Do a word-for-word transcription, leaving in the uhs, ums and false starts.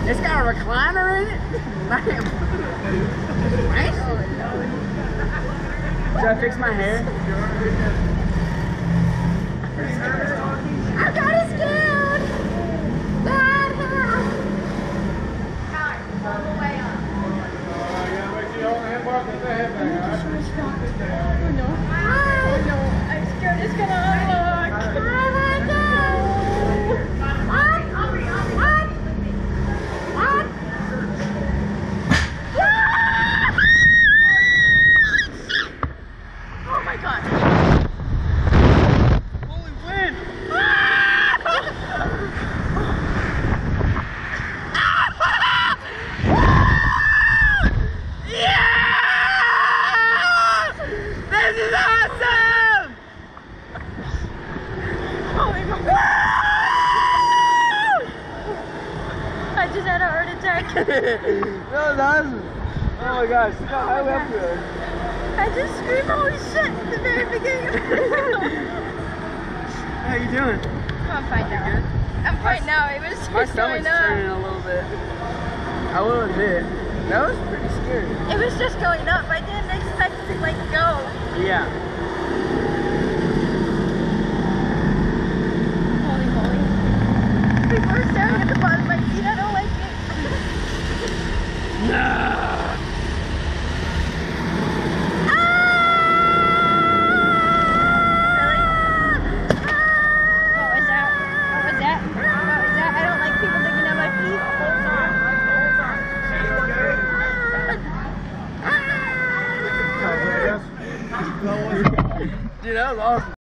It's got a recliner in it. Nice. Should I fix my hair? I got it scared. Bad hair. All the way up. Oh no. Oh no. I'm scared it's gonna unlock. Oh my God. Oh my God. Holy wind. This is awesome! Oh my God. I just had a heart attack. That was awesome. Oh my gosh, look how high we up here. I just screamed holy shit at the very beginning. How you doing? I'm fine now. I'm fine now. It was just My stomach's going up. turning a little bit. I will admit, that was pretty scary. It was just going up. I didn't expect it to like go. Yeah. Holy moly. People are staring at the bottom of my feet. I don't like it. Nah. Dude, that was awesome.